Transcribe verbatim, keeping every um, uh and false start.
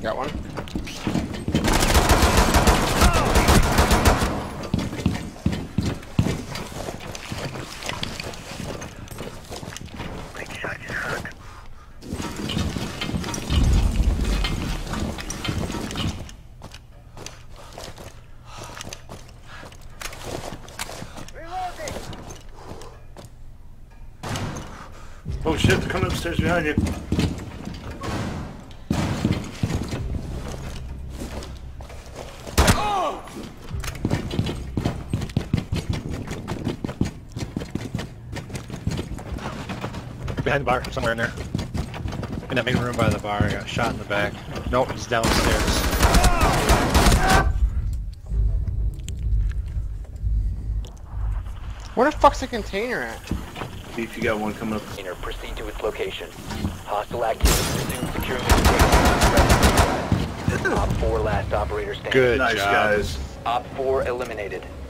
Got one. Oh shit, they're coming upstairs behind you. Behind the bar, somewhere in there. In that main room by the bar, I got shot in the back. Nope, he's downstairs. Where the fuck's the container at? See if you got one coming up. Proceed to its location. Hostile activity. Resume securing the Op four last operator standing. Good Nice job. guys. Op four eliminated.